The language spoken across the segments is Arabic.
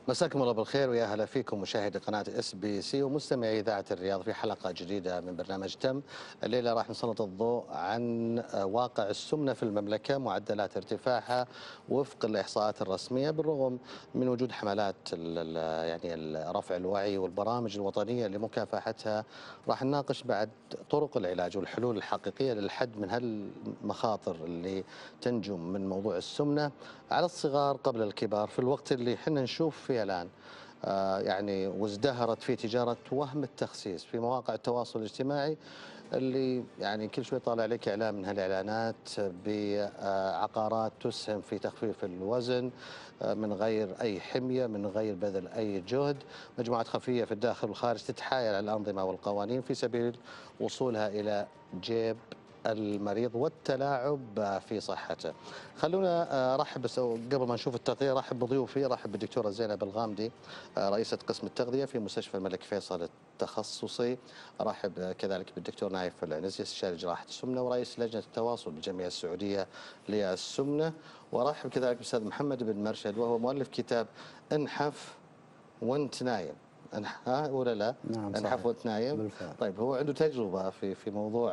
مساكم الله بالخير ويا هلا فيكم مشاهدي قناة SBC ومستمعي إذاعة الرياض في حلقة جديدة من برنامج تم. الليلة راح نسلط الضوء عن واقع السمنة في المملكة، معدلات ارتفاعها وفق الإحصاءات الرسمية بالرغم من وجود حملات رفع الوعي والبرامج الوطنية لمكافحتها. راح نناقش بعد طرق العلاج والحلول الحقيقية للحد من هالمخاطر اللي تنجم من موضوع السمنة على الصغار قبل الكبار في الوقت اللي حنا نشوف فيه الآن وازدهرت في تجارة وهم التخسيس في مواقع التواصل الاجتماعي، اللي يعني كل شوي طالع لك إعلان من هالإعلانات بعقارات تسهم في تخفيف الوزن من غير أي حمية، من غير بذل أي جهد، مجموعات خفية في الداخل والخارج تتحايل على الأنظمة والقوانين في سبيل وصولها إلى جيب المريض والتلاعب في صحته. خلونا ارحب بس قبل ما نشوف التغطيه ارحب بضيوفي، ارحب بالدكتوره زينب الغامدي رئيسه قسم التغذيه في مستشفى الملك فيصل التخصصي، ارحب كذلك بالدكتور نايف العنزي استشاري جراحه السمنه ورئيس لجنه التواصل بالجمعيه السعوديه للسمنه، وارحب كذلك بالاستاذ محمد بن مرشد وهو مؤلف كتاب انحف وانت نايم. ها ولا لا؟ نعم انحف وانت نايم. بالفعل. طيب هو عنده تجربه في موضوع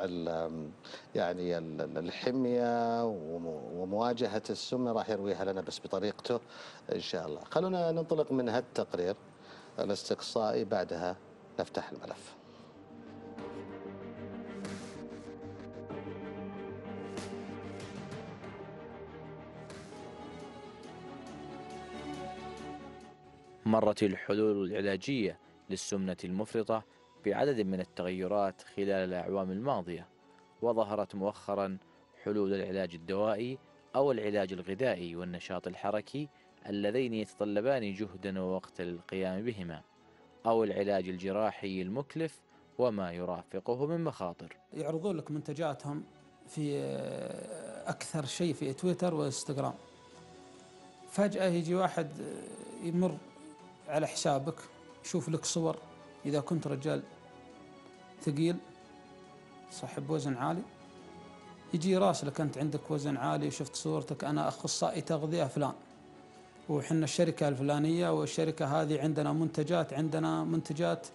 الحميه ومواجهه السمنه، راح يرويها لنا بس بطريقته ان شاء الله. خلونا ننطلق من هالتقرير الاستقصائي، بعدها نفتح الملف. مرت الحلول العلاجية للسمنة المفرطة بعدد من التغيرات خلال الأعوام الماضية، وظهرت مؤخرا حلول العلاج الدوائي أو العلاج الغذائي والنشاط الحركي اللذين يتطلبان جهدا ووقتا للقيام بهما، أو العلاج الجراحي المكلف وما يرافقه من مخاطر. يعرضون لك منتجاتهم في أكثر شيء في تويتر وإنستغرام، فجأة يجي واحد يمر على حسابك يشوف لك صور، إذا كنت رجال ثقيل صاحب وزن عالي يجي راسلك أنت عندك وزن عالي وشفت صورتك أنا أخصائي تغذية فلان وحنا الشركة الفلانية والشركة هذه عندنا منتجات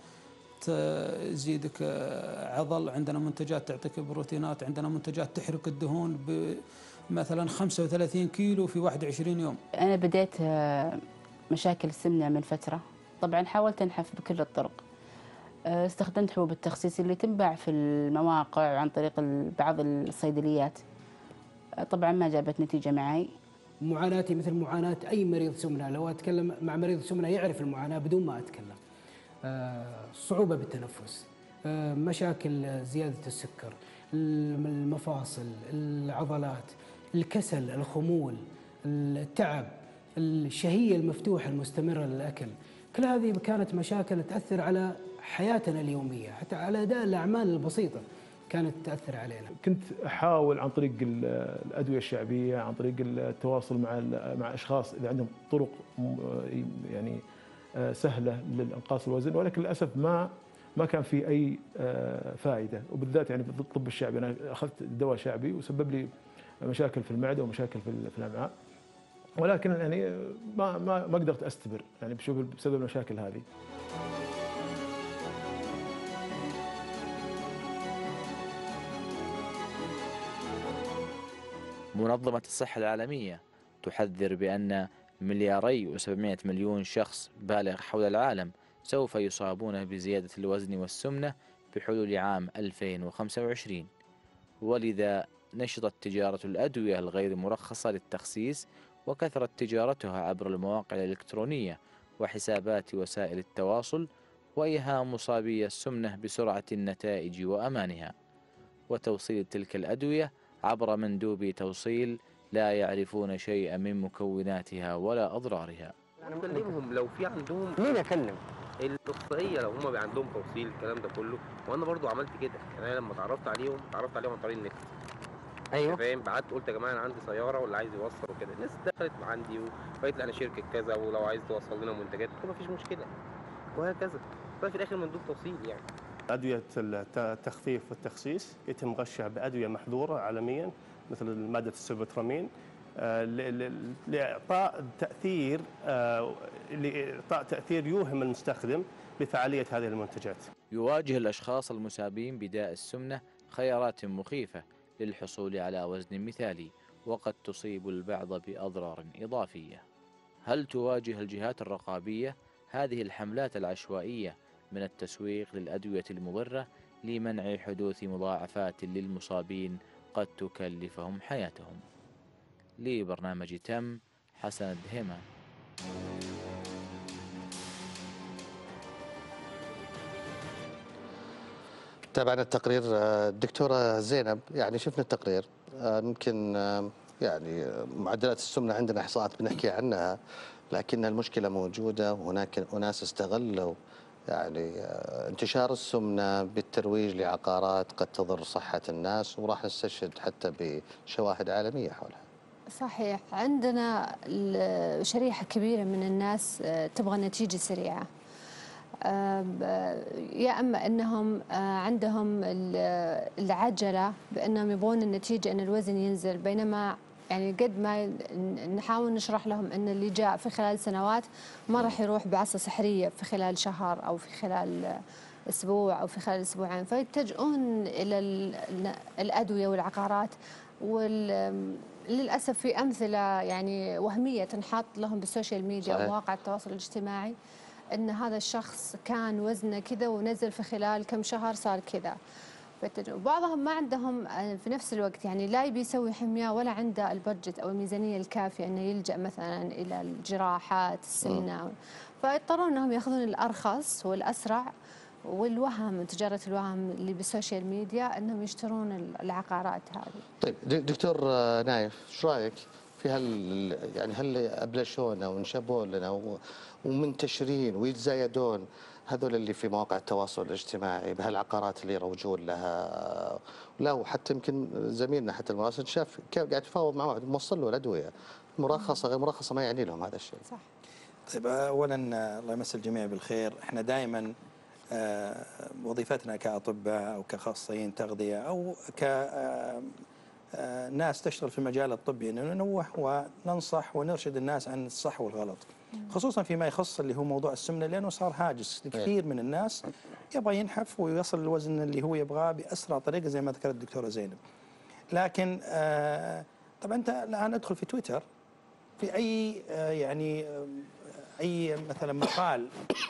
تزيدك عضل، عندنا منتجات تعطيك بروتينات، عندنا منتجات تحرق الدهون مثلا 35 كيلو في 21 يوم. أنا بديت مشاكل السمنة من فترة، طبعا حاولت أنحف بكل الطرق، استخدمت حبوب التخسيس اللي تنباع في المواقع عن طريق بعض الصيدليات، طبعا ما جابت نتيجة معي. معاناتي مثل معاناة أي مريض سمنة، لو أتكلم مع مريض سمنة يعرف المعاناة بدون ما أتكلم. صعوبة بالتنفس، مشاكل زيادة السكر، المفاصل، العضلات، الكسل، الخمول، التعب، الشهية المفتوحة المستمرة للأكل، كل هذه كانت مشاكل تأثر على حياتنا اليومية، حتى على أداء الأعمال البسيطة كانت تأثر علينا. كنت أحاول عن طريق الأدوية الشعبية، عن طريق التواصل مع أشخاص إذا عندهم طرق يعني سهلة للإنقاص الوزن، ولكن للأسف ما كان في أي فائدة، وبالذات يعني في الطب الشعبي أنا أخذت دواء شعبي وسبب لي مشاكل في المعدة ومشاكل في الأمعاء، ولكن يعني ما قدرت أستمر يعني بسبب المشاكل هذه. منظمة الصحة العالمية تحذر بأن 2,700,000,000 شخص بالغ حول العالم سوف يصابون بزيادة الوزن والسمنة بحلول عام 2025، ولذا نشطت تجارة الأدوية الغير مرخصة للتخسيس وكثرت تجارتها عبر المواقع الإلكترونية وحسابات وسائل التواصل، وإيهام مصابي السمنة بسرعة النتائج وأمانها، وتوصيل تلك الأدوية عبر مندوبي توصيل لا يعرفون شيئا من مكوناتها ولا أضرارها. انا بكلمهم لو في عندهم مين أكلم؟ الاخصائيه، لو هم عندهم توصيل الكلام ده كله، وانا برضو عملت كده. يعني انا لما اتعرفت عليهم عن طريق النت. أيوه فاهم، بعت قلت يا جماعه انا عندي سياره واللي عايز يوصل وكده، الناس دخلت عندي وقالت لي انا شركه كذا ولو عايز توصل لنا منتجات قلت له مفيش مشكله وهكذا. ففي الاخر مندوب توصيل يعني. أدوية التخفيف والتخسيس يتم غشها بأدوية محظورة عالميا مثل مادة السيبوترامين، لإعطاء تأثير يوهم المستخدم بفعالية هذه المنتجات. يواجه الأشخاص المصابين بداء السمنة خيارات مخيفة للحصول على وزن مثالي، وقد تصيب البعض بأضرار إضافية. هل تواجه الجهات الرقابية هذه الحملات العشوائية من التسويق للأدوية المضرة لمنع حدوث مضاعفات للمصابين قد تكلفهم حياتهم؟ لبرنامج تم، حسن الدهيمة. تابعنا التقرير الدكتورة زينب، يعني شفنا التقرير، يمكن يعني معدلات السمنة عندنا إحصاءات بنحكي عنها، لكن المشكلة موجودة، وهناك أناس استغلوا يعني انتشار السمنة بالترويج لعقارات قد تضر صحة الناس، وراح نستشهد حتى بشواهد عالمية حولها. صحيح، عندنا شريحة كبيرة من الناس تبغى نتيجة سريعة، يا اما انهم عندهم العجله بانهم يبغون النتيجه ان الوزن ينزل، بينما يعني قد ما نحاول نشرح لهم ان اللي جاء في خلال سنوات ما راح يروح بعصا سحريه في خلال شهر او في خلال اسبوع او في خلال اسبوعين، فيتجهون الى الادويه والعقارات. وللاسف في امثله يعني وهميه تنحط لهم بالسوشيال ميديا ومواقع التواصل الاجتماعي ان هذا الشخص كان وزنه كذا ونزل في خلال كم شهر صار كذا. بعضهم ما عندهم في نفس الوقت يعني لا يبي يسوي حمية ولا عنده البادجت او الميزانيه الكافيه انه يلجا مثلا الى الجراحات السمنه، فيضطرون انهم ياخذون الارخص والاسرع والوهم، تجاره الوهم اللي بالسوشيال ميديا، انهم يشترون العقارات هذه. طيب دكتور نايف، ايش رايك في يعني هل ابلشونا وانشبوا لنا ومنتشرين ويتزايدون هذول اللي في مواقع التواصل الاجتماعي بهالعقارات اللي يروجون لها؟ لا، وحتى يمكن زميلنا حتى المراسل شاف قاعد يتفاوض مع واحد موصل له الادويه مرخصه غير مرخصه، ما يعني لهم هذا الشيء. صح. طيب اولا الله يمس الجميع بالخير، احنا دائما وظيفتنا كاطباء او كاخصائيين تغذيه او ناس تشتغل في المجال الطبي انه ننوه وننصح ونرشد الناس عن الصح والغلط، خصوصا فيما يخص اللي هو موضوع السمنه، لانه صار هاجس لكثير من الناس يبغى ينحف ويوصل الوزن اللي هو يبغاه باسرع طريقه زي ما ذكرت الدكتوره زينب. لكن طبعا انت الان ادخل في تويتر في اي يعني اي مثلا مقال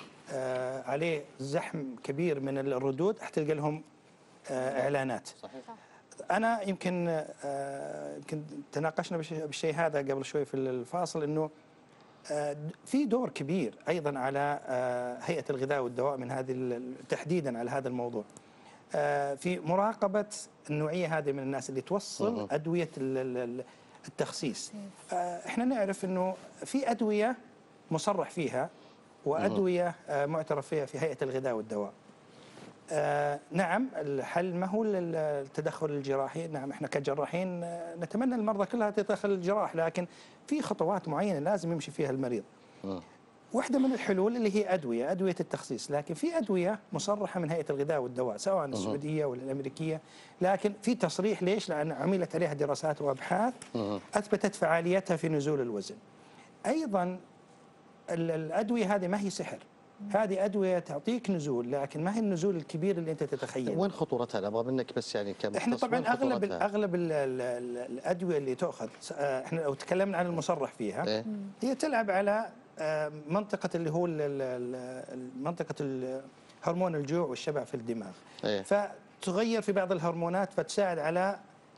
عليه زحم كبير من الردود تلقى لهم اعلانات. صحيح. انا يمكن تناقشنا بالشيء هذا قبل شوي في الفاصل، انه في دور كبير ايضا على هيئه الغذاء والدواء من هذه تحديدا على هذا الموضوع، في مراقبه النوعيه هذه من الناس اللي توصل ادويه التخسيس. احنا نعرف انه في ادويه مصرح فيها وادويه معترف فيها في هيئه الغذاء والدواء. نعم الحل ما هو التدخل الجراحي، نعم احنا كجراحين نتمنى المرضى كلها تدخل الجراح، لكن في خطوات معينه لازم يمشي فيها المريض. واحدة من الحلول اللي هي أدوية التخسيس، لكن في أدوية مصرحة من هيئة الغذاء والدواء سواء السعودية ولا الأمريكية، لكن في تصريح. ليش؟ لأن عملت عليها دراسات وأبحاث أثبتت فعاليتها في نزول الوزن. أيضا الأدوية هذه ما هي سحر، هذه أدوية تعطيك نزول، لكن ما هي النزول الكبير اللي أنت تتخيله. وين خطورتها؟ أبغى منك بس يعني كم. احنا طبعا أغلب الأدوية اللي تؤخذ، احنا لو تكلمنا عن المصرح فيها هي تلعب على منطقة اللي هو منطقة هرمون الجوع والشبع في الدماغ. فتغير في بعض الهرمونات فتساعد على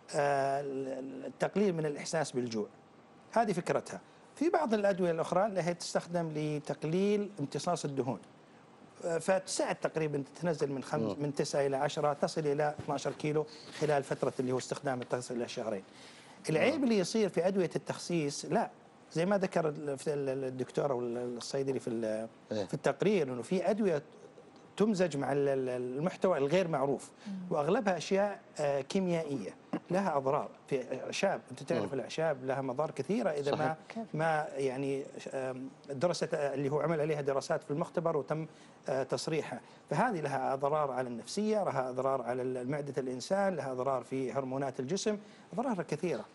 التقليل من الإحساس بالجوع. هذه فكرتها. في بعض الأدوية الأخرى اللي هي تستخدم لتقليل امتصاص الدهون، فتساعد تقريبا تنزل من 9 إلى 10 تصل إلى 12 كيلو خلال فترة اللي هو استخدام تصل إلى شهرين. العيب اللي يصير في أدوية التخسيس، لا زي ما ذكر الدكتور او الصيدلي في التقرير، انه في ادويه تمزج مع المحتوى الغير معروف، واغلبها اشياء كيميائيه لها اضرار. في اعشاب، انت تعرف الاعشاب لها مضار كثيره اذا ما يعني درست، اللي هو عمل عليها دراسات في المختبر وتم تصريحها. فهذه لها اضرار على النفسيه، لها اضرار على معده الانسان، لها اضرار في هرمونات الجسم، اضرار كثيره.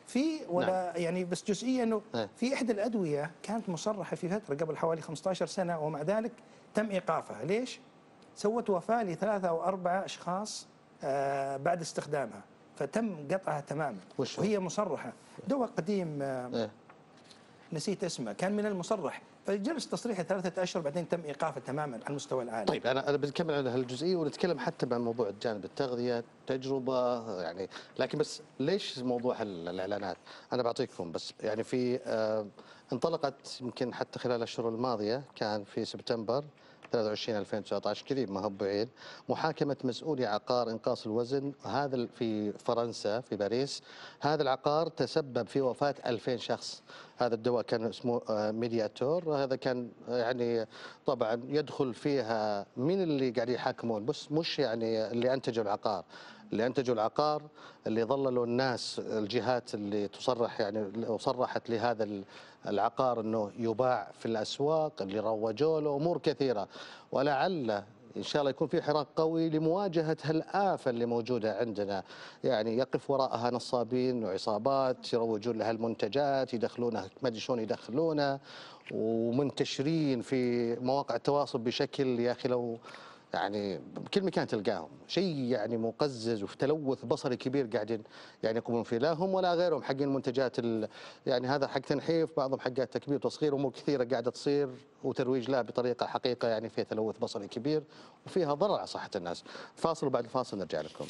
في ولا يعني بس جزئيا انه في احدى الادويه كانت مصرحه في فتره قبل حوالي 15 سنه ومع ذلك تم ايقافها، ليش؟ سوت وفاه ل3 أو 4 اشخاص بعد استخدامها، فتم قطعها تماما وهي مصرحه. دواء قديم نسيت اسمه، كان من المصرح فجلس تصريحه 3 أشهر بعدين تم ايقافه تماما على المستوى العالمي. طيب انا بنكمل على هالجزئيه ونتكلم حتى عن موضوع الجانب التغذيه تجربه يعني، لكن بس ليش موضوع الاعلانات؟ انا بعطيكم بس يعني في انطلقت يمكن حتى خلال الاشهر الماضيه، كان في سبتمبر 23 2019 قريب ما هو بعيد، محاكمة مسؤولي عقار إنقاص الوزن، هذا في فرنسا في باريس. هذا العقار تسبب في وفاة 2000 شخص. هذا الدواء كان اسمه ميدياتور، هذا كان يعني طبعا يدخل فيها مين اللي قاعد يحاكمون، بس مش يعني اللي أنتجوا العقار، اللي أنتجوا العقار اللي ظللوا الناس، الجهات اللي تصرح يعني وصرحت لهذا العقار أنه يباع في الأسواق، اللي روجوا له أمور كثيرة. ولعل إن شاء الله يكون في حراك قوي لمواجهة هالآفة اللي موجودة عندنا، يعني يقف وراءها نصابين وعصابات يروجون لها المنتجات، يدخلونها ما أدري شلون يدخلونها، ومنتشرين في مواقع التواصل بشكل يا أخي لو يعني بكل مكان تلقاهم، شيء يعني مقزز وفي تلوث بصري كبير قاعدين يعني يقومون فيه، لا هم ولا غيرهم حقين المنتجات يعني هذا حق تنحيف، بعضهم حقات تكبير وتصغير، امور كثيره قاعده تصير وترويج لها بطريقه حقيقه يعني فيها تلوث بصري كبير وفيها ضرر على صحه الناس. فاصل وبعد الفاصل نرجع لكم.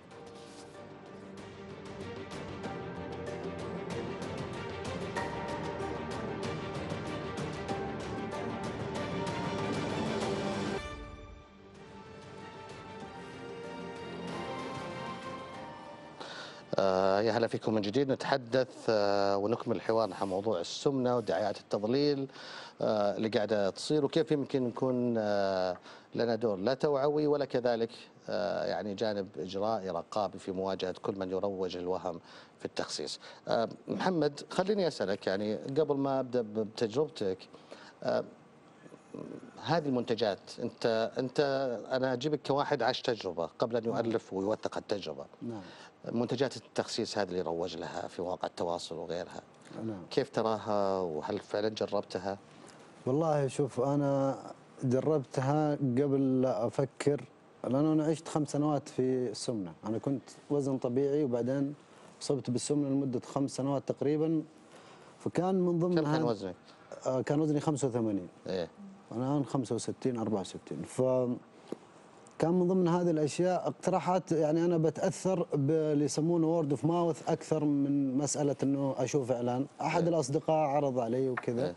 يا هلا فيكم من جديد. نتحدث ونكمل حوارنا عن موضوع السمنة ودعايات التضليل اللي قاعدة تصير، وكيف يمكن نكون لنا دور لا توعوي ولا كذلك يعني جانب إجرائي رقابي في مواجهة كل من يروج الوهم في التخسيس. محمد خليني أسألك يعني قبل ما أبدأ بتجربتك، هذه المنتجات أنت أنا أجيبك كواحد عاش تجربة قبل أن يؤلف ويوثق التجربة. نعم. منتجات التخسيس هذه اللي روج لها في مواقع التواصل وغيرها، نعم. كيف تراها وهل فعلا جربتها؟ والله شوف أنا جربتها قبل لا أفكر، لأنه أنا عشت 5 سنوات في السمنة. أنا كنت وزن طبيعي وبعدين أصبت بالسمنة لمدة 5 سنوات تقريبا، فكان من ضمن كم كان وزنك؟ كان وزني 85. إيه. أنا الآن 65 64. كان من ضمن هذه الاشياء اقتراحات، يعني انا بتاثر باللي يسمونه وورد اوف ماوث اكثر من مساله انه اشوف اعلان. احد الاصدقاء عرض علي وكذا،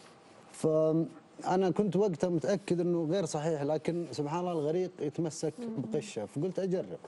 فانا كنت وقتها متاكد انه غير صحيح، لكن سبحان الله الغريق يتمسك بقشه، فقلت اجرب.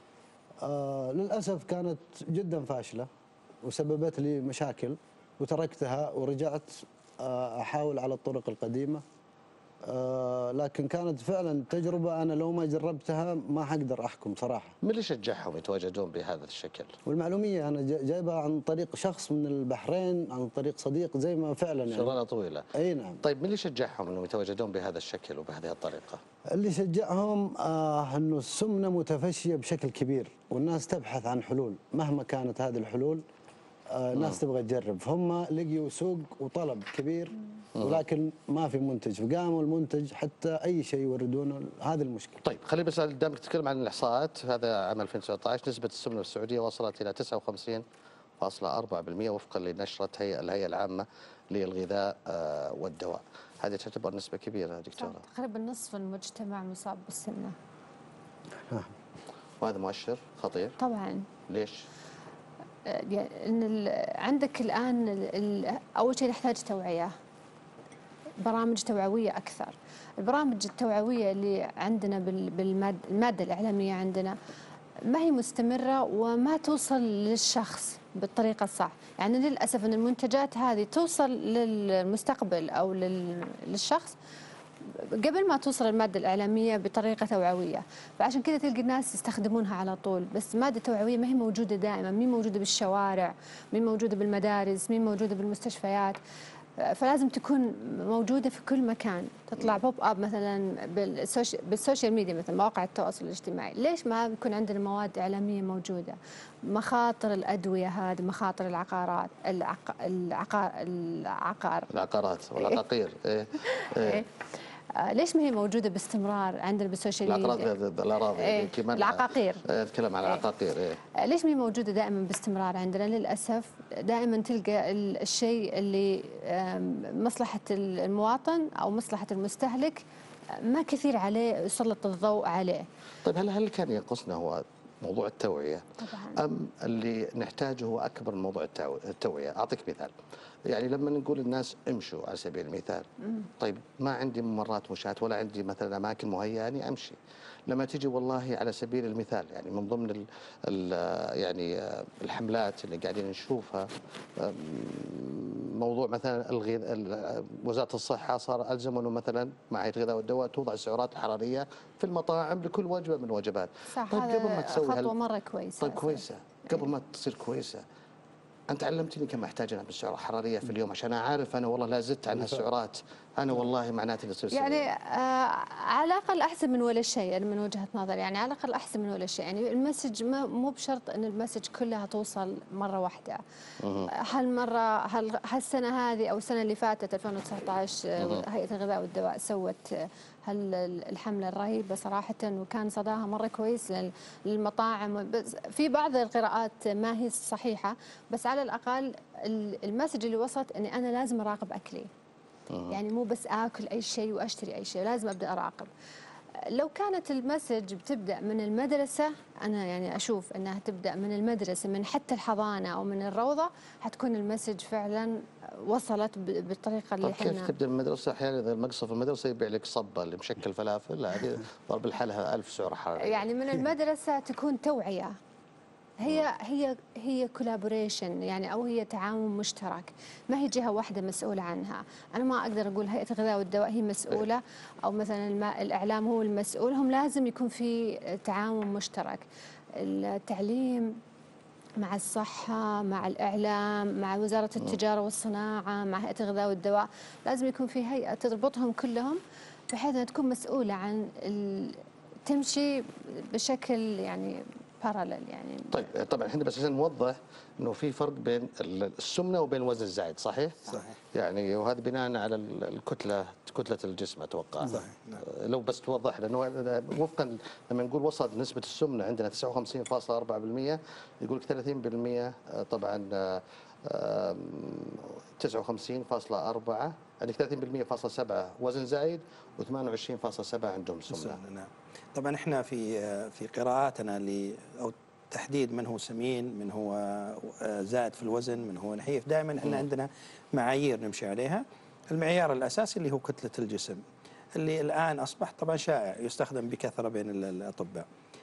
للاسف كانت جدا فاشله وسببت لي مشاكل وتركتها ورجعت احاول على الطرق القديمه. لكن كانت فعلا تجربة أنا لو ما جربتها ما حقدر أحكم صراحة. من اللي شجعهم يتواجدون بهذا الشكل؟ والمعلومية أنا جايبها عن طريق شخص من البحرين، عن طريق صديق، زي ما فعلا يعني شغلانة طويلة. أي نعم. طيب من اللي شجعهم أنهم يتواجدون بهذا الشكل وبهذه الطريقة؟ اللي شجعهم أنه السمنة متفشية بشكل كبير والناس تبحث عن حلول مهما كانت هذه الحلول. الناس تبغى تجرب، فهم لقيوا سوق وطلب كبير ولكن ما في منتج، فقاموا المنتج حتى اي شيء يوردونه، هذه المشكله. طيب خليني بس دامك تتكلم عن الاحصاءات، هذا عام 2019 نسبه السمنه في السعوديه وصلت الى 59.4% وفقا لنشره الهيئه العامه للغذاء والدواء. هذه تعتبر نسبه كبيره دكتوره. تقريبا نصف المجتمع مصاب بالسمنه. وهذا مؤشر خطير. طبعا. ليش؟ ان عندك الان اول شيء نحتاج توعيه، برامج توعويه اكثر. البرامج التوعويه اللي عندنا بالماده الاعلاميه عندنا ما هي مستمره وما توصل للشخص بالطريقه الصح، يعني للاسف ان المنتجات هذه توصل للمستقبل او للشخص قبل ما توصل المادة الإعلامية بطريقة توعوية، فعشان كذا تلقى الناس يستخدمونها على طول. بس مادة توعوية ما هي موجودة دائما، مين موجودة بالشوارع، مين موجودة بالمدارس، مين موجودة بالمستشفيات. فلازم تكون موجوده في كل مكان، تطلع بوب اب مثلا بالسوشيال ميديا، مثلا مواقع التواصل الاجتماعي. ليش ما بيكون عندنا مواد اعلاميه موجوده؟ مخاطر الادويه هذه، مخاطر العقارات، العقارات والعقاقير. إيه. ليش ما هي موجوده باستمرار عندنا بالسوشيال ميديا؟ العقارات الاراضي كمان، العقاقير، اتكلم عن العقاقير. ليش ما هي موجوده دائما باستمرار عندنا؟ للاسف دائما تلقى الشيء اللي مصلحه المواطن او مصلحه المستهلك ما كثير عليه يسلط الضوء عليه. طيب هل كان ينقصنا هو موضوع التوعيه؟ طبعا. ام اللي نحتاجه هو اكبر من موضوع التوعيه؟ اعطيك مثال. يعني لما نقول الناس امشوا على سبيل المثال، طيب ما عندي ممرات مشاة ولا عندي مثلا اماكن مهيئه اني امشي. لما تجي والله على سبيل المثال يعني من ضمن يعني الحملات اللي قاعدين نشوفها، موضوع مثلا وزاره الصحه صار الزم انه مثلا مع هيئه الغذاء والدواء توضع السعرات الحراريه في المطاعم لكل وجبه من الوجبات. صح. طيب قبل ما تسوي خطوه مره كويسه. طيب كويسه، قبل ما تصير كويسه أنت علمتني كم أحتاج أنا بالسعرة الحرارية في اليوم عشان أعرف أنا والله لا زدت عن هالسعرات، أنا والله معناته يصير يعني على الأقل أحسن من ولا شيء. أنا من وجهة نظري يعني على الأقل أحسن من ولا شيء. يعني المسج مو بشرط أن المسج كلها توصل مرة واحدة. هالسنة هذه أو السنة اللي فاتت 2019 هيئة الغذاء والدواء سوت الحملة الرهيبة صراحة، وكان صداها مرة كويس للمطاعم. في بعض القراءات ما هي صحيحة، بس على الأقل المسج اللي وصلت أني أنا لازم أراقب أكلي. يعني مو بس آكل أي شيء وأشتري أي شيء، لازم أبدأ أراقب. لو كانت المسج بتبدأ من المدرسة، أنا يعني أشوف أنها تبدأ من المدرسة، من حتى الحضانة أو من الروضة، حتكون المسج فعلا وصلت بالطريقة اللي احنا. كيف تبدأ من المدرسة؟ أحيانا إذا المقصف المدرسة يبيع لك صبة اللي مشكل فلافل، هذه ضرب لحالها 1000 سعر حراري. يعني من المدرسة تكون توعية، هي كولابوريشن يعني، او هي تعاون مشترك، ما هي جهه واحده مسؤوله عنها. انا ما اقدر اقول هيئه الغذاء والدواء هي مسؤوله او مثلا الاعلام هو المسؤول. هم لازم يكون في تعاون مشترك. التعليم مع الصحه، مع الاعلام، مع وزاره التجاره والصناعه، مع هيئه الغذاء والدواء، لازم يكون في هيئه تربطهم كلهم بحيث انها تكون مسؤوله عن تمشي بشكل يعني بارالل يعني. طيب طبعا احنا بس عشان نوضح انه في فرق بين السمنه وبين الوزن الزايد، صحيح؟ صحيح. يعني وهذا بناء على كتله الجسم اتوقع. صحيح. لو بس توضح لانه وفقا لما نقول وصلت نسبه السمنه عندنا 59.4%، يقول لك 30% طبعا 59.4، عندك 30.7% وزن زايد و28.7 عندهم سمنه. نعم. طبعا احنا في قراءاتنا او تحديد من هو سمين، من هو زائد في الوزن، من هو نحيف، دائما احنا عندنا معايير نمشي عليها. المعيار الاساسي اللي هو كتله الجسم، اللي الان اصبح طبعا شائع يستخدم بكثره بين الاطباء.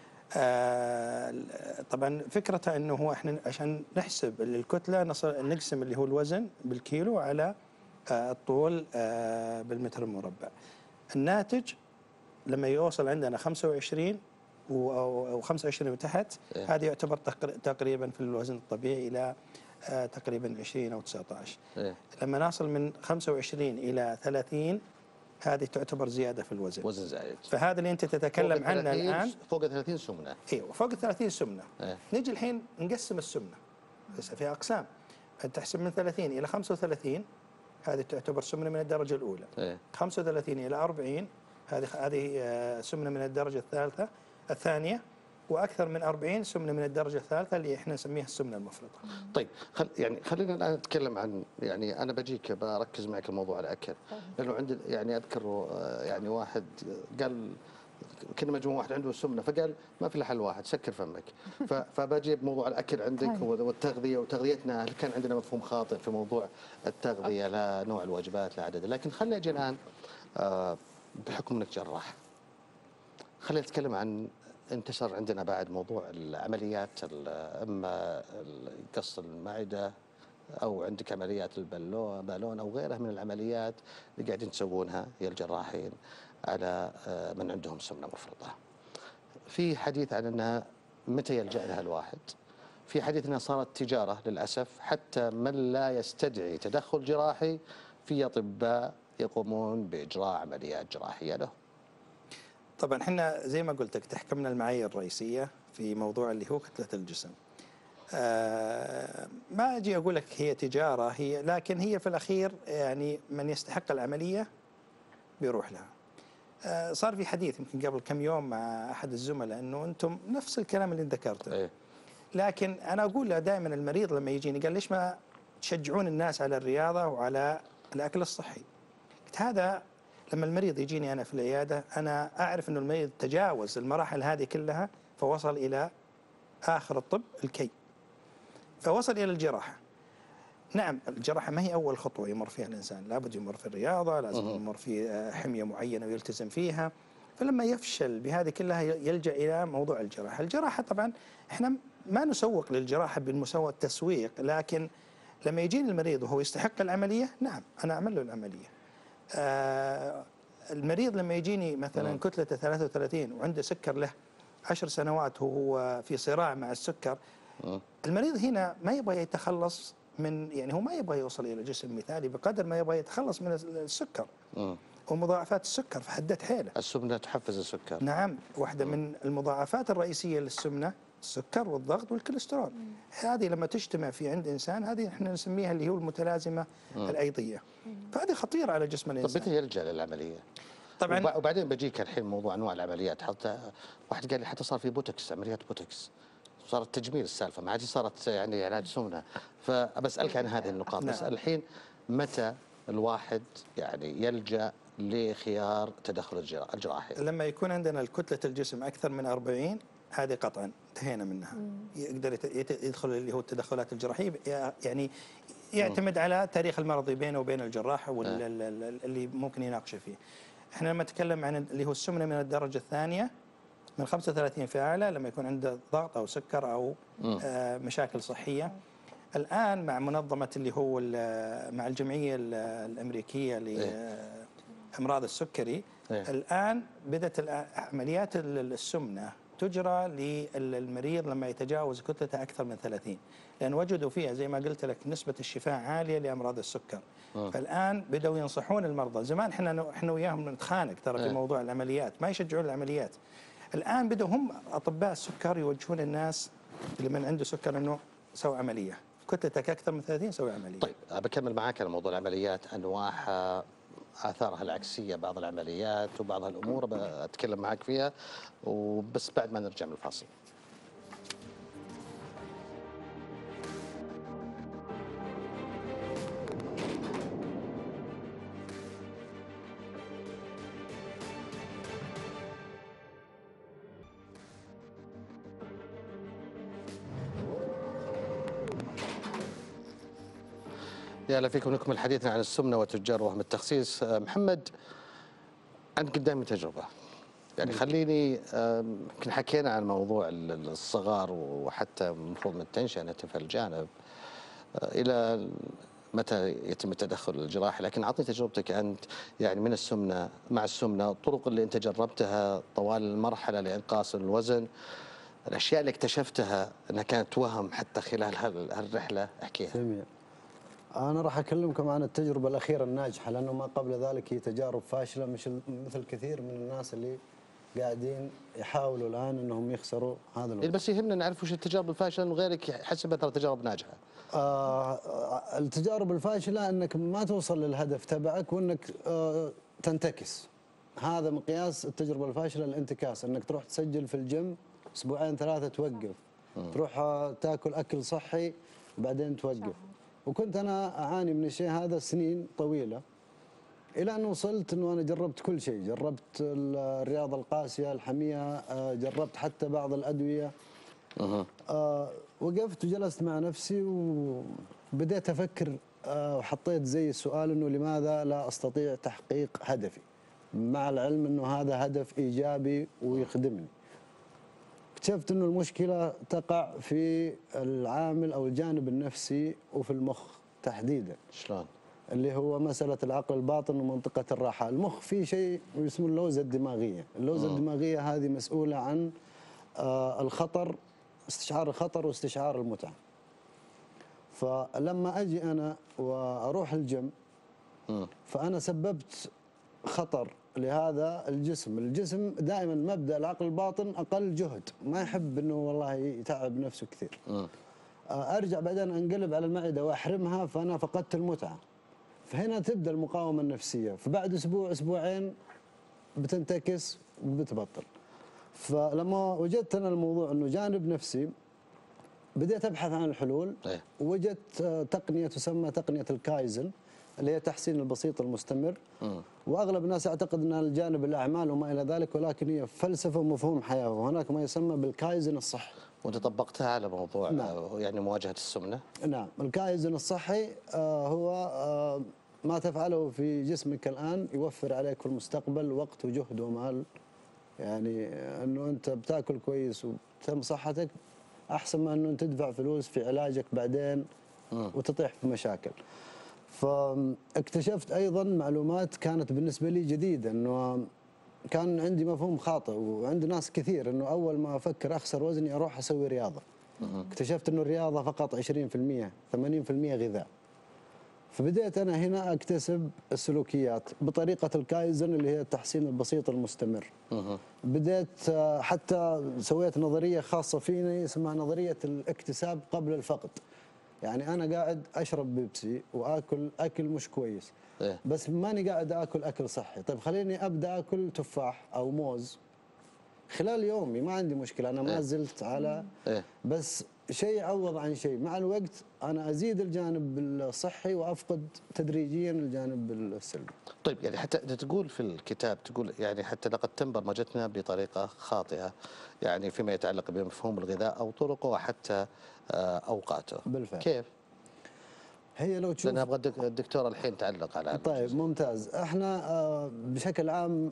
طبعا فكرته انه هو احنا عشان نحسب الكتله نقسم اللي هو الوزن بالكيلو على الطول بالمتر المربع. الناتج لما يوصل عندنا 25 أو 25 وتحت، هذا يعتبر تقريبا في الوزن الطبيعي إلى تقريبا 20 أو 19. لما نصل من 25 إلى 30 هذه تعتبر زيادة في الوزن، وزن زايد. فهذا اللي أنت تتكلم عنه الآن فوق 30 سمنة. ايوه فوق 30 سمنة. نجي الحين نقسم السمنة بس في أقسام. تحسب من 30 إلى 35 هذه تعتبر سمنة من الدرجة الأولى. 35 إلى 40 هذه سمنة من الدرجة الثانية، وأكثر من 40 سمنة من الدرجة الثالثة اللي احنا نسميها السمنة المفرطة. طيب يعني خلينا الآن نتكلم عن، يعني أنا بجيك بركز معك الموضوع الأكل، لأنه عندي يعني أذكر يعني واحد قال كنا مجموعة واحد عنده سمنة، فقال ما في إلا حل واحد، سكر فمك. فبجيب موضوع الأكل عندك والتغذية، وتغذيتنا هل كان عندنا مفهوم خاطئ في موضوع التغذية، لا نوع الوجبات لا عدد. لكن خلينا أجي الآن بحكم انك جراح، خلينا نتكلم عن انتشر عندنا بعد موضوع العمليات، اما قص المعده او عندك عمليات البالون او غيرها من العمليات اللي قاعدين تسوونها يا الجراحين على من عندهم سمنه مفرطه. في حديث عن انها متى يلجا لها الواحد، في حديث انها صارت تجاره للاسف، حتى من لا يستدعي تدخل جراحي في أطباء يقومون بإجراء عمليات جراحية له. طبعا احنا زي ما قلت لك تحكمنا المعايير الرئيسية في موضوع اللي هو كتلة الجسم. ما أجي أقول لك هي تجارة، هي لكن هي في الأخير يعني من يستحق العملية بيروح لها. صار في حديث يمكن قبل كم يوم مع أحد الزملاء أنه أنتم نفس الكلام اللي ذكرته. لكن أنا أقول له دائما المريض لما يجيني قال ليش ما تشجعون الناس على الرياضة وعلى الأكل الصحي؟ قلت هذا لما المريض يجيني أنا في العيادة أنا أعرف أنه المريض تجاوز المراحل هذه كلها فوصل إلى آخر الطب الكي، فوصل إلى الجراحة. نعم الجراحة ما هي أول خطوة يمر فيها الإنسان، لابد يمر في الرياضة، لازم يمر في حمية معينة ويلتزم فيها. فلما يفشل بهذه كلها يلجأ إلى موضوع الجراحة. الجراحة طبعا إحنا ما نسوق للجراحة بالمساواة التسويق، لكن لما يجيني المريض وهو يستحق العملية نعم أنا أعمل له العملية. المريض لما يجيني مثلا كتلته 33 وعنده سكر له 10 سنوات وهو في صراع مع السكر، المريض هنا ما يبغى يتخلص من، يعني هو ما يبغى يوصل إلى جسم مثالي بقدر ما يبغى يتخلص من السكر ومضاعفات السكر في حدة حيله. السمنة تحفز السكر. نعم، واحدة من المضاعفات الرئيسية للسمنة السكر والضغط والكوليسترول. هذه لما تجتمع في عند إنسان هذه احنا نسميها اللي هو المتلازمة الأيضية. فهذه خطيرة على جسم الإنسان. طب متى يلجأ للعملية؟ طبعا وبعدين بجيك الحين موضوع أنواع العمليات. حتى واحد قال لي حتى صار في بوتوكس، عمليات بوتوكس، صارت تجميل السالفة، ما عاد صارت يعني علاج سمنة. فبسألك عن هذه النقاط. بس الحين متى الواحد يعني يلجأ لخيار تدخل الجراحي؟ لما يكون عندنا الكتلة الجسم أكثر من 40 هذه قطعا انتهينا منها. يقدر يدخل اللي هو التدخلات الجراحية، يعني يعتمد على تاريخ المرضي بينه وبين الجراح واللي ممكن يناقشه فيه. احنا لما نتكلم عن اللي هو السمنة من الدرجة الثانية من 35 في أعلى، لما يكون عنده ضغط أو سكر أو مشاكل صحية. الآن مع منظمة اللي هو مع الجمعية الأمريكية لأمراض السكري، الآن بدأت عمليات السمنة تجرى للمريض لما يتجاوز كتلته أكثر من 30، لأن وجدوا فيها زي ما قلت لك نسبة الشفاء عالية لأمراض السكر. فالآن بدأوا ينصحون المرضى. زمان احنا وياهم نتخانق ترى في موضوع العمليات، ما يشجعون العمليات. الآن بدأوا هم أطباء السكر يوجهون الناس اللي من عنده سكر أنه سوي عملية، كتلتك أكثر من 30 سوي عملية. طيب بكمل معك على موضوع العمليات، أنواعها، آثارها العكسية، بعض العمليات وبعض الأمور بتكلم معك فيها، وبس بعد ما نرجع من الفاصل. يا هلا فيكم، نكمل حديثنا عن السمنة وتجار وهم التخسيس. محمد، أنت قدامي تجربة، يعني خليني يمكن حكينا عن موضوع الصغار وحتى المفروض من التنشئة أنها في الجانب إلى متى يتم التدخل الجراحي، لكن أعطني تجربتك أنت يعني من السمنة، مع السمنة، الطرق اللي أنت جربتها طوال المرحلة لإنقاص الوزن، الأشياء اللي اكتشفتها أنها كانت وهم حتى خلال هالرحلة، احكيها. جميل. أنا راح أكلمكم عن التجربة الأخيرة الناجحة، لأنه ما قبل ذلك هي تجارب فاشلة مثل كثير من الناس اللي قاعدين يحاولوا الآن أنهم يخسروا هذا الوقت. بس يهمنا نعرف وش التجارب الفاشلة، وغيرك يحسب ترى تجارب ناجحة. التجارب الفاشلة أنك ما توصل للهدف تبعك وأنك تنتكس. هذا مقياس التجربة الفاشلة، الانتكاس، أنك تروح تسجل في الجيم أسبوعين ثلاثة توقف، تروح تاكل أكل صحي وبعدين توقف. وكنت أنا أعاني من الشيء هذا سنين طويلة، إلى أن وصلت أنه أنا جربت كل شيء، جربت الرياضة القاسية، الحمية، جربت حتى بعض الأدوية. وقفت وجلست مع نفسي وبدأت أفكر، وحطيت زي السؤال أنه لماذا لا أستطيع تحقيق هدفي، مع العلم أنه هذا هدف إيجابي ويخدمني. اكتشفت أنه المشكلة تقع في العامل أو الجانب النفسي وفي المخ تحديدا. شلون؟ اللي هو مسألة العقل الباطن ومنطقة الراحة. المخ فيه شيء اسمه اللوزة الدماغية. اللوزة الدماغية هذه مسؤولة عن الخطر، استشعار الخطر واستشعار المتعة. فلما أجي أنا وأروح الجيم فأنا سببت خطر لهذا الجسم دائما مبدأ العقل الباطن أقل جهد، ما يحب أنه والله يتعب نفسه كثير. أرجع بعدين أنقلب على المعدة وأحرمها، فأنا فقدت المتعة. فهنا تبدأ المقاومة النفسية، فبعد أسبوع أسبوعين بتنتكس وبتبطل. فلما وجدت أنا الموضوع أنه جانب نفسي، بديت أبحث عن الحلول. ووجدت تقنية تسمى تقنية الكايزن، اللي هي تحسين البسيط المستمر. واغلب الناس يعتقد ان الجانب الاعمال وما الى ذلك، ولكن هي فلسفه ومفهوم حياه، وهناك ما يسمى بالكايزن الصحي. وانت طبقتها على موضوع يعني مواجهه السمنه؟ نعم، الكايزن الصحي هو ما تفعله في جسمك الان يوفر عليك في المستقبل وقت وجهد ومال. يعني انه انت بتاكل كويس وتم صحتك احسن ما انه انت تدفع فلوس في علاجك بعدين وتطيح في مشاكل. فاكتشفت ايضا معلومات كانت بالنسبه لي جديده، انه كان عندي مفهوم خاطئ وعند ناس كثير انه اول ما افكر اخسر وزني اروح اسوي رياضه. اكتشفت انه الرياضه فقط 20%، 80% غذاء. فبديت انا هنا اكتسب السلوكيات بطريقه الكايزن اللي هي التحسين البسيط المستمر. بديت حتى سويت نظريه خاصه فيني اسمها نظريه الاكتساب قبل الفقد. يعني أنا قاعد أشرب بيبسي وآكل أكل مش كويس، بس ماني قاعد آكل أكل صحي. طيب خليني أبدأ آكل تفاح أو موز خلال يومي، ما عندي مشكلة، أنا ما زلت على بس شيء يعوض عن شيء. مع الوقت أنا أزيد الجانب الصحي وأفقد تدريجيا الجانب السلبي. طيب يعني حتى تقول في الكتاب، تقول يعني حتى لقد تم برمجتنا بطريقة خاطئة، يعني فيما يتعلق بمفهوم الغذاء أو طرقه وحتى أوقاته. بالفعل. كيف؟ هي لو تشوف، لأن أبغى الدكتور الحين تعلق على طيب ممتاز. احنا بشكل عام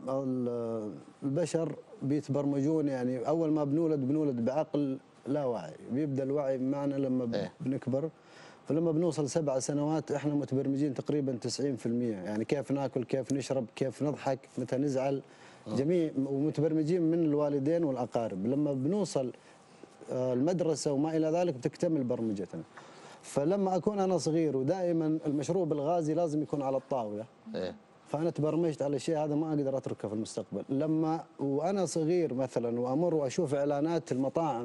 البشر بيتبرمجون، يعني أول ما بنولد بعقل لا وعي، بيبدأ الوعي معنا لما بنكبر. فلما بنوصل 7 سنوات احنا متبرمجين تقريبا 90%، يعني كيف ناكل، كيف نشرب، كيف نضحك، متى نزعل، جميع ومتبرمجين من الوالدين والأقارب. لما بنوصل المدرسة وما إلى ذلك بتكتمل برمجتنا. فلما أكون أنا صغير ودائما المشروب الغازي لازم يكون على الطاولة، فأنا تبرمجت على الشيء هذا، ما أقدر أتركه في المستقبل. لما وأنا صغير مثلا وأمر وأشوف إعلانات المطاعم،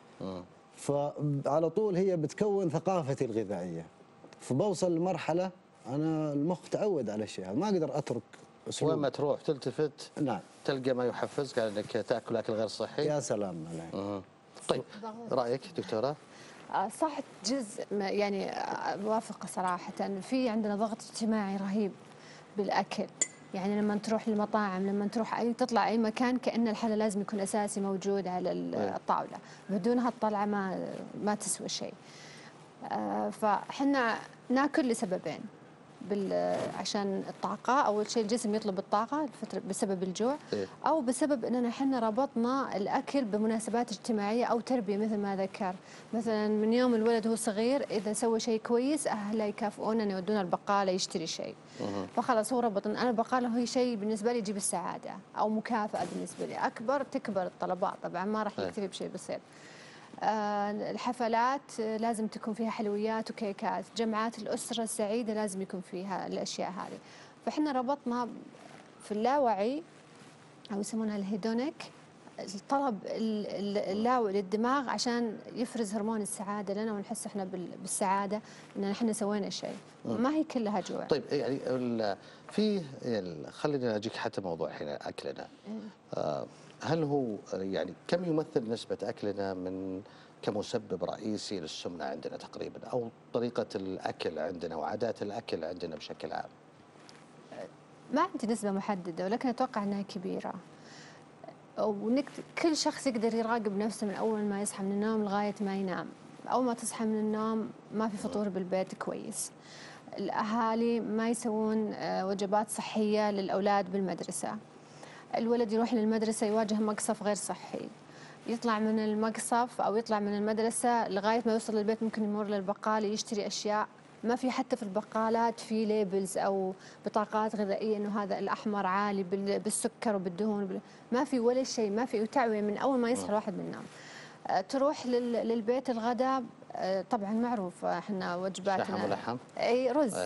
فعلى طول هي بتكون ثقافتي الغذائية. فبوصل لمرحلة أنا المخ تعود على الشيء هذا، ما أقدر أترك أسلوب. وين ما تروح تلتفت نعم تلقى ما يحفزك على أنك تأكل أكل غير صحي. يا سلام عليك. طيب رأيك دكتورة؟ صح، جزء يعني موافقة صراحة. في عندنا ضغط اجتماعي رهيب بالأكل، يعني لما تروح للمطاعم، لما تروح تطلع أي مكان، كأن الحلا لازم يكون أساسي موجود على الطاولة، بدونها الطلعة ما تسوى شيء. فحنا ناكل لسببين، عشان الطاقة. أول شيء الجسم يطلب الطاقة بسبب الجوع، أو بسبب أننا احنا ربطنا الأكل بمناسبات اجتماعية أو تربية. مثل ما ذكر، مثلا من يوم الولد هو صغير إذا سوى شيء كويس أهله يكافئونه أن يودونه البقالة يشتري شيء، فخلاص هو ربط أن أنا البقالة هي شيء بالنسبة لي يجيب السعادة أو مكافأة بالنسبة لي. أكبر تكبر الطلبات طبعا، ما راح يكتفي بشيء بسيط. الحفلات لازم تكون فيها حلويات وكيكات، جمعات الأسرة السعيدة لازم يكون فيها الأشياء هذه. فإحنا ربطنا في اللاوعي أو يسمونها الهيدونيك، الطلب اللاوعي للدماغ عشان يفرز هرمون السعادة لنا ونحس إحنا بالسعادة إن إحنا سوينا شيء، ما هي كلها جوع. طيب يعني في خلينا نجيك حتى موضوع هنا أكلنا. هل هو يعني كم يمثل نسبة أكلنا من كمسبب رئيسي للسمنة عندنا تقريبا، أو طريقة الأكل عندنا وعادات الأكل عندنا بشكل عام؟ ما عندي نسبة محددة، ولكن أتوقع أنها كبيرة. كل شخص يقدر يراقب نفسه من أول ما يصحى من النوم لغاية ما ينام. أول ما تصحى من النوم ما في فطور بالبيت كويس، الأهالي ما يسوون وجبات صحية للأولاد بالمدرسة، الولد يروح للمدرسة يواجه مقصف غير صحي، يطلع من المقصف أو يطلع من المدرسة لغاية ما يوصل للبيت ممكن يمر للبقالة يشتري أشياء ما في، حتى في البقالات في ليبلز أو بطاقات غذائية إنه هذا الأحمر عالي بالسكر وبالدهون، ما في ولا شيء، ما في تعوية من أول ما يصحى الواحد من النوم. تروح للبيت الغداء، طبعا معروف احنا وجباتنا شحم ولحم، اي رز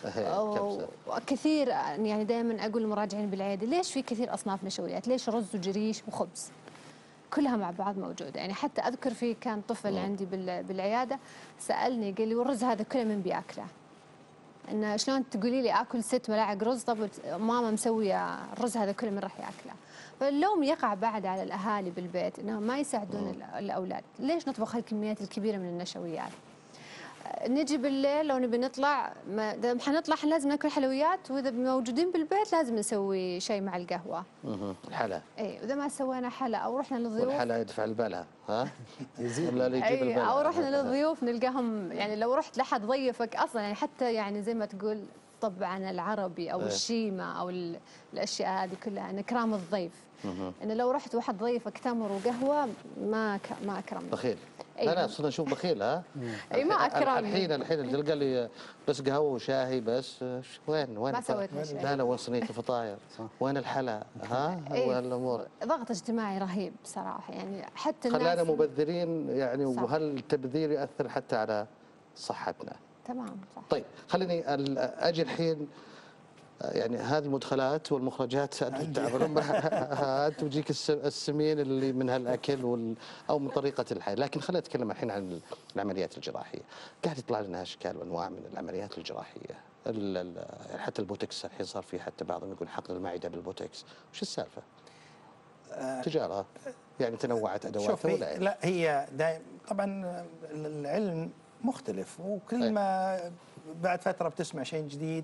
كبسة. وكثير يعني دائما اقول للمراجعين بالعياده ليش في كثير اصناف نشويات؟ ليش رز وجريش وخبز؟ كلها مع بعض موجوده، يعني حتى اذكر في كان طفل عندي بالعياده سالني قال لي والرز هذا كله من بياكله؟ انه شلون تقولي لي اكل 6 ملاعق رز؟ طب ماما مسويه الرز هذا كله من راح ياكله؟ فاللوم يقع بعد على الاهالي بالبيت انهم ما يساعدون الاولاد، ليش نطبخ هالكميات الكبيره من النشويات؟ نجي بالليل لو نبي نطلع اذا حنطلع لازم ناكل حلويات، واذا موجودين بالبيت لازم نسوي شيء مع القهوه. الحلا. اي واذا ما سوينا حلا او رحنا للضيوف والحلا يدفع البلها ها؟ ولا اللي يجيب البلها. او رحنا للضيوف نلقاهم، يعني لو رحت لحد ضيفك اصلا يعني حتى يعني زي ما تقول طبعا العربي او الشيمه او الاشياء هذه كلها ان اكرام الضيف. انه لو رحت واحد ضيفك تمر وقهوه ما اكرمني. بخيل. لا صرنا نشوف بخيل ها؟ اي ما اكرمني. الحين اللي قال لي بس قهوه وشاي بس، وين ما سويت شيء. لا وين صينيه الفطاير؟ وين الحلا؟ ها؟ وين الامور؟ ضغط اجتماعي رهيب صراحه، يعني حتى الناس خلانا مبذرين يعني. وهل التبذير ياثر حتى على صحتنا؟ تمام صح. طيب خليني اجي الحين، يعني هذه المدخلات والمخرجات انتم تعملون معها، انتم تجيك السمين اللي من هالاكل او من طريقه الحياه، لكن خلينا نتكلم الحين عن العمليات الجراحيه. قاعد يطلع لنا اشكال وانواع من العمليات الجراحيه، حتى البوتكس الحين صار في حتى بعضهم يقول حقن المعده بالبوتكس، وش السالفه؟ تجاره يعني تنوعت ادواتها ولا لا هي طبعا العلم مختلف، وكل ما بعد فتره بتسمع شيء جديد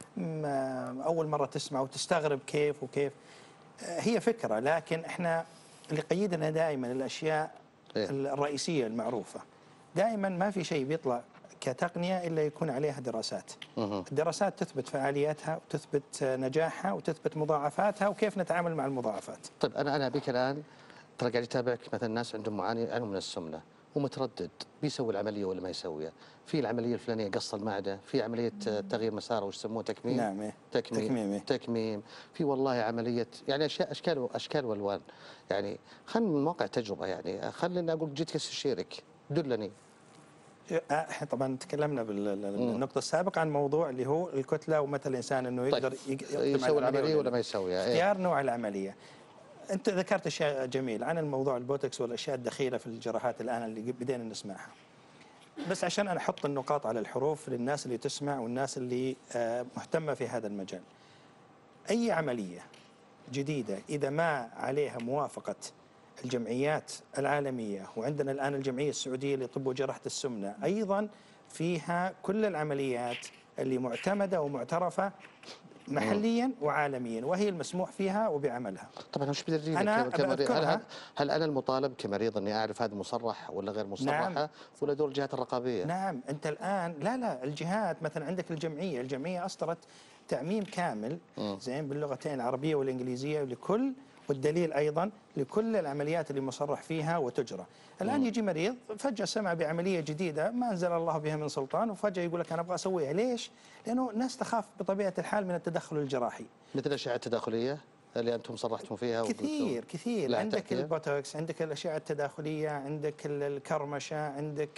أول مرة تسمع وتستغرب كيف وكيف. هي فكرة، لكن إحنا اللي قيدنا دائما الأشياء الرئيسية المعروفة. دائما ما في شيء بيطلع كتقنية إلا يكون عليها دراسات. الدراسات تثبت فعاليتها وتثبت نجاحها وتثبت مضاعفاتها وكيف نتعامل مع المضاعفات. طيب أنا أبيك الآن، ترى قاعد يتابعك مثلا ناس عندهم معاني من السمنة ومتردد بيسوي العمليه ولا ما يسويها، في العمليه الفلانيه قص المعده، في عمليه تغيير مسار وش يسموه تكميم. نعم. تكميم، في والله عمليه، يعني اشكال والوان. يعني خلينا من واقع تجربه، يعني خلينا اقول جيتك استشيرك دلني. احنا طبعا تكلمنا بالنقطه السابقه عن موضوع اللي هو الكتله ومتى الانسان انه يقدر يسوي العمليه ولا ما يسويها. اختيار نوع العمليه. أنت ذكرت أشياء جميلة عن الموضوع البوتوكس والأشياء الدخيلة في الجراحات الآن اللي بدينا نسمعها. بس عشان أنا أحط النقاط على الحروف للناس اللي تسمع والناس اللي مهتمة في هذا المجال. أي عملية جديدة إذا ما عليها موافقة الجمعيات العالمية، وعندنا الآن الجمعية السعودية لطب وجراحة السمنة أيضا فيها كل العمليات اللي معتمدة ومعترفة محليا وعالميا، وهي المسموح فيها وبعملها. طبعا وش بدليلك كمريض؟ هل انا المطالب كمريض اني اعرف هذا مصرح ولا غير مصرحه؟ نعم. ولا دور الجهات الرقابيه؟ نعم، انت الان لا الجهات مثلا عندك الجمعيه اصدرت تعميم كامل زين باللغتين العربيه والانجليزيه لكل، والدليل ايضا لكل العمليات اللي مصرح فيها وتجرى. الان يجي مريض فجاه سمع بعمليه جديده ما انزل الله بها من سلطان، وفجاه يقول لك انا ابغى اسويها، ليش؟ لانه الناس تخاف بطبيعه الحال من التدخل الجراحي. مثل الاشعه التداخليه اللي انتم صرحتم فيها. كثير عندك البوتوكس، عندك الاشعه التداخليه، عندك الكرمشه، عندك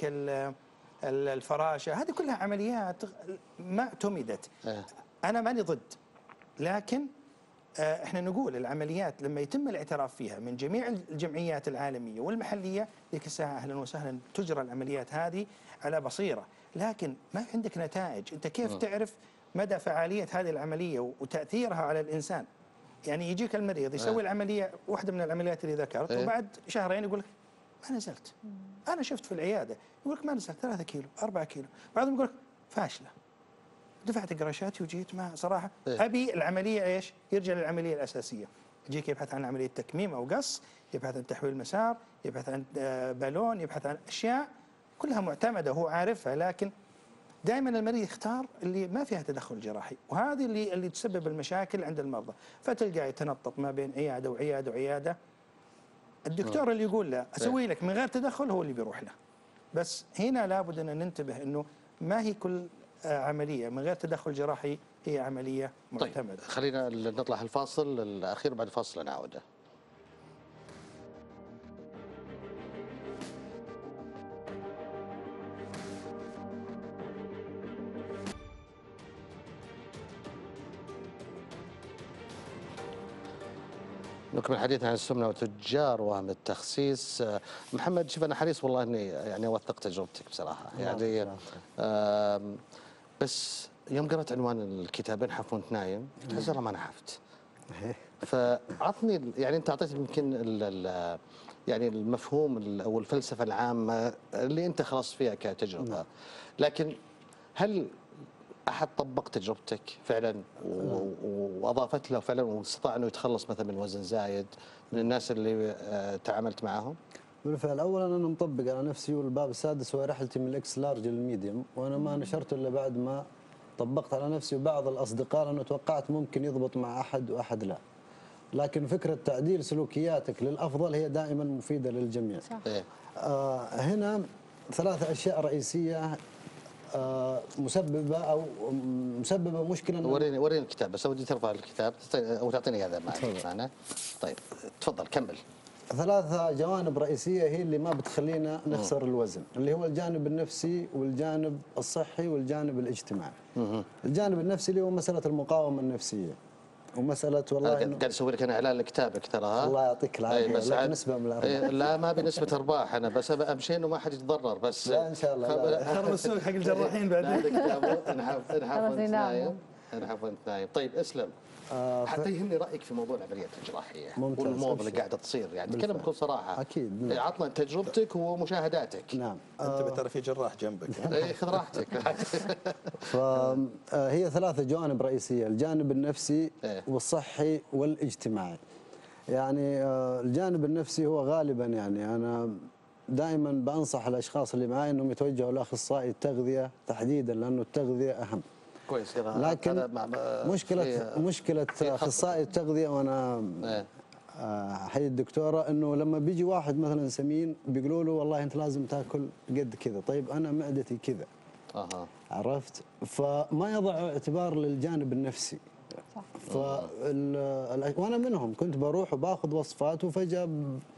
الفراشه، هذه كلها عمليات ما اعتمدت. انا ماني ضد، لكن احنا نقول العمليات لما يتم الاعتراف فيها من جميع الجمعيات العالمية والمحلية، ذيك الساعة اهلا وسهلا تجرى العمليات هذه على بصيرة. لكن ما عندك نتائج، انت كيف تعرف مدى فعالية هذه العملية وتأثيرها على الإنسان؟ يعني يجيك المريض يسوي العملية، واحدة من العمليات اللي ذكرت، وبعد شهرين يقول لك ما نزلت. أنا شفت في العيادة يقول لك ما نزلت 3 كيلو 4 كيلو، بعضهم يقول لك فاشلة، دفعت قراشاتي وجيت ما صراحه ابي العمليه ايش؟ يرجع للعمليه الاساسيه. يجيك يبحث عن عمليه تكميم او قص، يبحث عن تحويل مسار، يبحث عن بالون، يبحث عن اشياء كلها معتمده وهو عارفها، لكن دائما المريض يختار اللي ما فيها تدخل جراحي، وهذه اللي تسبب المشاكل عند المرضى. فتلقى يتنطط ما بين عياده وعياده وعياده. الدكتور اللي يقول له اسوي لك من غير تدخل هو اللي بيروح له. بس هنا لابد ان ننتبه انه ما هي كل عملية من غير تدخل جراحي هي عملية معتمدة. طيب خلينا نطلع الفاصل الأخير، بعد الفاصل نعود. نكمل حديثنا عن السمنه وتجار وهم التخسيس. محمد، شوف انا حريص والله اني يعني اوثق تجربتك بصراحه، يعني بس يوم قرأت عنوان الكتاب انحف وانت نايم تحس والله ما نحفت. فعطني يعني انت اعطيت يمكن يعني المفهوم او الفلسفه العامه اللي انت خلصت فيها كتجربه، لكن هل احد طبق تجربتك فعلا واضافت له فعلا واستطاع انه يتخلص مثلا من وزن زايد من الناس اللي تعاملت معهم؟ بالفعل، اولا انا مطبق على نفسي، والباب السادس هو رحلتي من الاكس لارج للميديوم، وانا ما نشرته الا بعد ما طبقت على نفسي وبعض الاصدقاء، لانه توقعت ممكن يضبط مع احد واحد لا. لكن فكره تعديل سلوكياتك للافضل هي دائما مفيده للجميع. صح. هنا 3 أشياء رئيسيه مسببه مشكله. وريني الكتاب، بس ودي ترفع الكتاب او تعطيني هذا معنا. طيب تفضل كمل. 3 جوانب رئيسيه هي اللي ما بتخلينا نخسر الوزن، اللي هو الجانب النفسي والجانب الصحي والجانب الاجتماعي. الجانب النفسي اللي هو مساله المقاومه النفسيه، ومساله والله قاعد اسوي لك انا اعلان لكتابك ترى. الله يعطيك العافيه. بس لك نسبه من الارباح. لا ما بنسبه ارباح، انا بس اهم شيء انه ما حد يتضرر بس. لا ان شاء الله. خرب السوق حق الجراحين بعدين. انحف وانت نايم. طيب اسلم. حتى يهمني رايك في موضوع العمليات الجراحيه والموضه اللي قاعده تصير، يعني نتكلم بكل صراحه. اكيد. عطنا تجربتك ومشاهداتك. نعم. انت ترى في جراح جنبك. خذ راحتك. فهي 3 جوانب رئيسيه، الجانب النفسي والصحي والاجتماعي. يعني الجانب النفسي هو غالبا، يعني انا دائما بنصح الاشخاص اللي معي انهم يتوجهوا لاخصائي التغذيه تحديدا، لانه التغذيه اهم. كويس. لكن مشكله اخصائي التغذيه، وانا حي الدكتوره، انه لما بيجي واحد مثلا سمين بيقولوا له والله انت لازم تاكل قد كذا، طيب انا معدتي كذا. عرفت؟ فما يضع اعتبار للجانب النفسي. صح. وانا منهم كنت بروح وباخذ وصفات وفجاه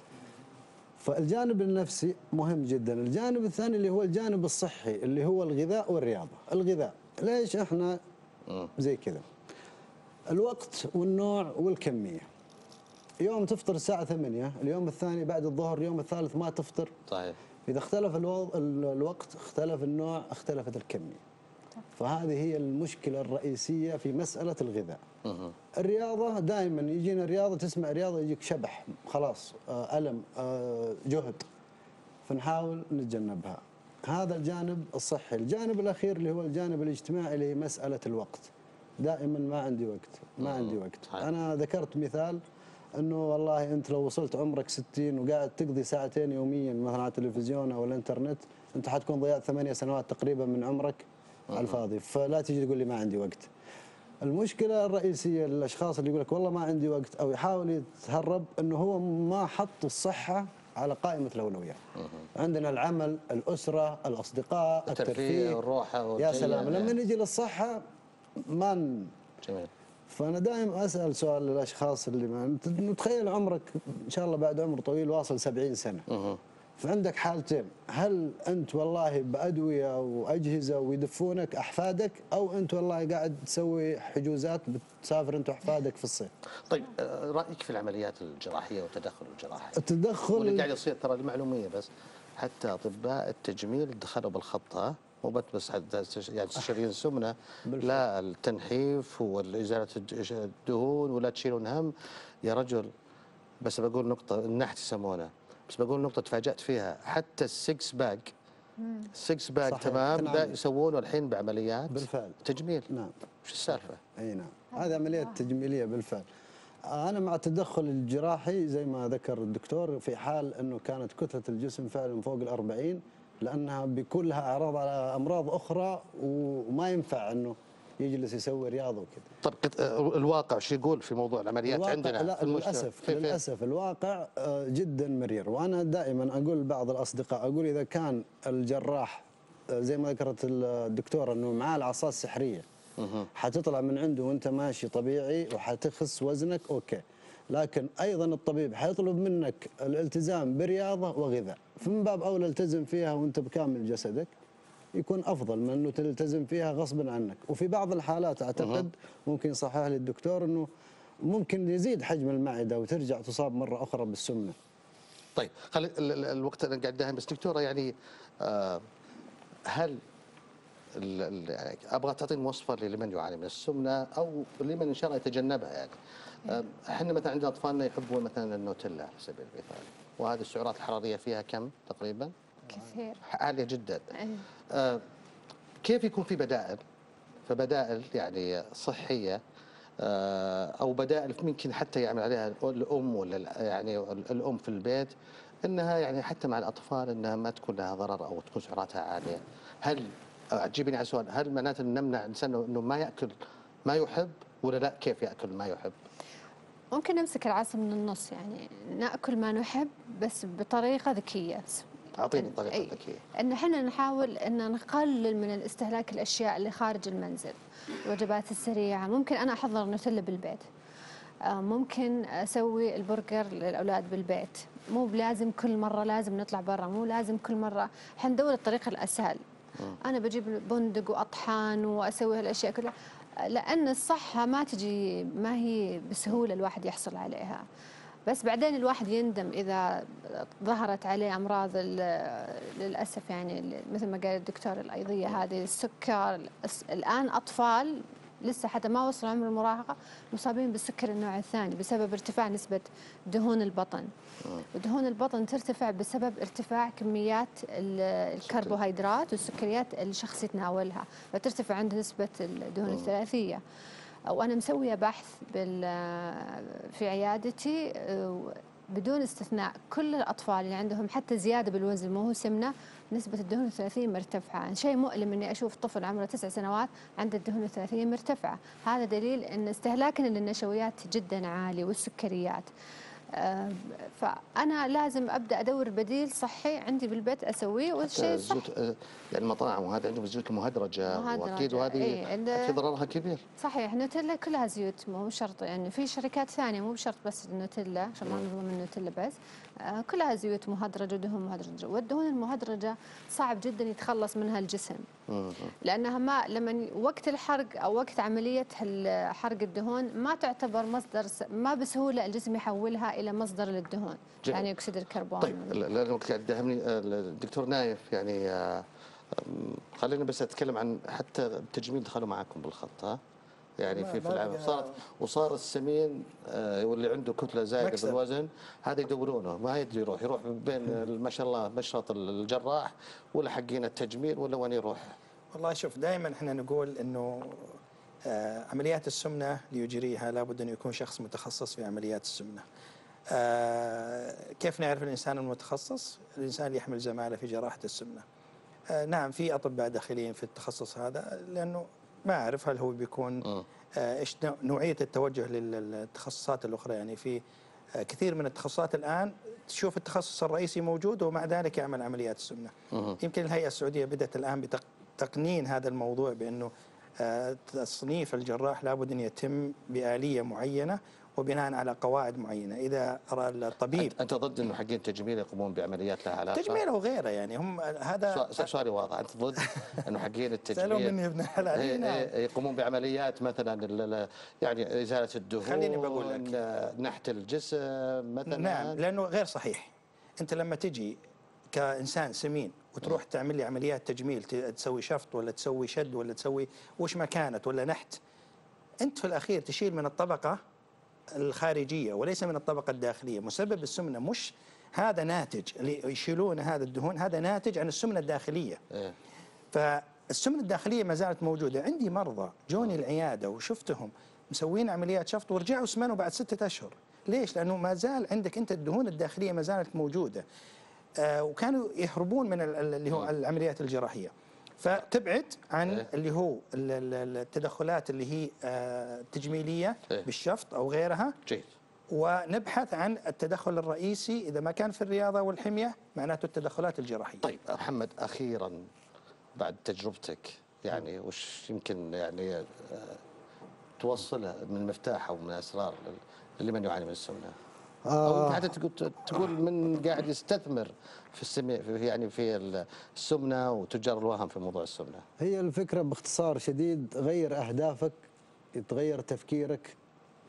فالجانب النفسي مهم جدا. الجانب الثاني اللي هو الجانب الصحي اللي هو الغذاء والرياضه. الغذاء ليش احنا زي كذا؟ الوقت والنوع والكميه. يوم تفطر الساعه 8، اليوم الثاني بعد الظهر، اليوم الثالث ما تفطر. صحيح. اذا اختلف الوقت، اختلف النوع، اختلفت الكميه. فهذه هي المشكله الرئيسيه في مساله الغذاء. الرياضه دائما يجينا رياضه، تسمع رياضه يجيك شبح، خلاص الم، جهد، فنحاول نتجنبها. هذا الجانب الصحي. الجانب الاخير اللي هو الجانب الاجتماعي اللي هي مساله الوقت. دائما ما عندي وقت. انا ذكرت مثال انه والله انت لو وصلت عمرك 60 وقاعد تقضي 2 ساعات يوميا مثلا على التلفزيون او الانترنت، انت حتكون ضيعت 8 سنوات تقريبا من عمرك على الفاضي. فلا تيجي تقول لي ما عندي وقت. المشكله الرئيسيه للاشخاص اللي يقول لك والله ما عندي وقت او يحاول يتهرب، انه هو ما حط الصحه على قائمه الاولويات. عندنا العمل، الاسره، الاصدقاء، الترفيه والروحه يا سلام. لما نجي للصحه ما جميل. فانا دائما اسال سؤال للاشخاص اللي نتخيل عمرك ان شاء الله بعد عمر طويل واصل 70 سنه. فعندك حالتين، هل انت والله بادويه واجهزه ويدفونك احفادك، او انت والله قاعد تسوي حجوزات بتسافر انت واحفادك في الصيف. طيب رايك في العمليات الجراحيه والتدخل الجراحي؟ التدخل واللي قاعد يصير ترى المعلوميه بس حتى اطباء التجميل دخلوا بالخط، مو بس يعني تشيلين السمنه، لا التنحيف وازاله الدهون ولا تشيلون هم يا رجل. بس بقول نقطه، النحت يسمونه، بس بقول نقطه تفاجات فيها، حتى السكس باك تمام لا يسوونه الحين بعمليات بالفعل تجميل. نعم. وش السالفه؟ اي نعم، هذه عمليات تجميليه بالفعل. انا مع التدخل الجراحي زي ما ذكر الدكتور، في حال انه كانت كتله الجسم فعلا فوق ال40، لانها بيكون لها اعراض على امراض اخرى وما ينفع انه يجلس يسوي رياضه وكذا. طب الواقع شو يقول في موضوع العمليات عندنا؟ لا للاسف الواقع جدا مرير. وانا دائما اقول لبعض الاصدقاء، اقول اذا كان الجراح زي ما ذكرت الدكتوره انه معاه العصا السحريه حتطلع من عنده وانت ماشي طبيعي وحتخس وزنك، اوكي، لكن ايضا الطبيب حيطلب منك الالتزام برياضه وغذاء، فمن باب اولى التزم فيها وانت بكامل جسدك، يكون افضل من انه تلتزم فيها غصبا عنك. وفي بعض الحالات اعتقد ممكن يصحح لي الدكتور انه ممكن يزيد حجم المعدة وترجع تصاب مرة أخرى بالسمنة. طيب خلي الوقت أنا قاعد داهم، بس دكتورة يعني هل يعني ابغى تعطيني وصفه لمن يعاني من السمنه او لمن ان شاء الله يتجنبها يعني. احنا مثلا عندنا اطفالنا يحبون مثلا النوتيلا على سبيل المثال، وهذه السعرات الحراريه فيها كم تقريبا؟ كثير، عاليه جدا. كيف يكون في بدائل؟ فبدائل يعني صحيه او بدائل ممكن حتى يعمل عليها الام ولا يعني الام في البيت، انها يعني حتى مع الاطفال انها ما تكون لها ضرر او تكون سعراتها عاليه. هل تجيبني على سؤال، هل معناته نمنع الانسان انه ما ياكل ما يحب ولا لا؟ كيف ياكل ما يحب؟ ممكن نمسك العصا من النص، يعني ناكل ما نحب بس بطريقه ذكيه. اعطيني طريقه ذكيه. ان احنا نحاول ان نقلل من الاستهلاك الاشياء اللي خارج المنزل، الوجبات السريعه. ممكن انا احضر نوتيلا بالبيت، ممكن اسوي البرجر للاولاد بالبيت، مو لازم كل مره لازم نطلع برا، مو لازم كل مره. حندور الطريقه الاسهل. انا بجيب بندق واطحان واسوي هالاشياء كلها، لان الصحه ما تجي، ما هي بسهوله الواحد يحصل عليها. بس بعدين الواحد يندم اذا ظهرت عليه امراض للاسف، يعني مثل ما قال الدكتور الايضيه هذه، السكر. الان اطفال لسه حتى ما وصلوا عمر المراهقه مصابين بالسكر النوع الثاني بسبب ارتفاع نسبه دهون البطن. ودهون البطن ترتفع بسبب ارتفاع كميات الكربوهيدرات والسكريات اللي الشخص يتناولها، فترتفع عنده نسبه الدهون الثلاثيه. وانا مسويه بحث في عيادتي بدون استثناء، كل الاطفال اللي عندهم حتى زياده بالوزن مو هو سمنه، نسبه الدهون الثلاثيه مرتفعه. شيء مؤلم اني اشوف طفل عمره 9 سنوات عنده الدهون الثلاثيه مرتفعه. هذا دليل ان استهلاكنا للنشويات جدا عالي والسكريات. فانا لازم ابدا ادور بديل صحي عندي بالبيت اسويه، والشيء صح. يعني المطاعم وهذا عندهم الزيوت المهدرجه، واكيد وهذه اكيد ضررها كبير. صحيح، النوتيلا كلها زيوت، مو شرط يعني، في شركات ثانيه مو بشرط بس النوتيلا، عشان ما نظلم النوتيلا بس. كلها زيوت مهدرجه ودهون مهدرجه، والدهون المهدرجه صعب جدا يتخلص منها الجسم، لانها ما لما وقت الحرق او وقت عمليه حرق الدهون ما تعتبر مصدر، ما بسهوله الجسم يحولها الى مصدر للدهون، يعني اكسيد الكربون. طيب لان الوقت قاعد يداهمني الدكتور نايف، يعني خلينا بس اتكلم عن حتى التجميل دخلوا معكم بالخط، ها؟ يعني في العمل وصار السمين واللي عنده كتله زايده بالوزن هذا يدورونه، ما يدري يروح بين ما شاء الله مشرط الجراح ولا حقين التجميل ولا وين يروح. والله شوف، دائما احنا نقول انه عمليات السمنه ليجريها لابد انه يكون شخص متخصص في عمليات السمنه. كيف نعرف الانسان المتخصص؟ الانسان اللي يحمل زماله في جراحه السمنه. نعم في اطباء داخليين في التخصص هذا، لانه ما اعرف هل هو بيكون ايش نوعيه التوجه للتخصصات الاخرى. يعني في كثير من التخصصات الان تشوف التخصص الرئيسي موجود ومع ذلك يعمل عمليات السمنه. يمكن الهيئه السعوديه بدات الان بتقنين هذا الموضوع، بانه تصنيف الجراح لابد ان يتم بآلية معينه وبناء على قواعد معينه. اذا ارى الطبيب انت ضد انه حقين التجميل يقومون بعمليات لها علاقه تجميل او غيره، يعني هم هذا سؤالي واضح، انت ضد انه حقين التجميل سالوا مني ابن الحلال يقومون بعمليات مثلا يعني ازاله الدهون، خليني بقول لك، نحت الجسم مثلا؟ نعم، لانه غير صحيح. انت لما تجي كانسان سمين وتروح تعمل لي عمليات تجميل، تسوي شفط ولا تسوي شد ولا تسوي وش ما كانت ولا نحت، انت في الاخير تشيل من الطبقه الخارجيه وليس من الطبقه الداخليه. مسبب السمنه مش هذا ناتج اللي يشيلون هذا الدهون، هذا ناتج عن السمنه الداخليه. فالسمنه الداخليه ما زالت موجوده. عندي مرضى جوني العياده وشفتهم مسوين عمليات شفط ورجعوا سمنوا بعد 6 أشهر. ليش؟ لانه ما زال عندك انت الدهون الداخليه ما زالت موجوده. وكانوا يهربون من اللي هو العمليات الجراحيه. فتبعد عن اللي هو التدخلات اللي هي التجميليه بالشفط او غيرها، ونبحث عن التدخل الرئيسي اذا ما كان في الرياضه والحميه، معناته التدخلات الجراحيه. طيب محمد، اخيرا بعد تجربتك يعني وش يمكن يعني توصله من مفتاح او من اسرار لمن يعاني من السمنه؟ أو حتى تقول من قاعد يستثمر في في السمنه وتجار الوهم في موضوع السمنه. هي الفكره باختصار شديد، غير اهدافك، يتغير تفكيرك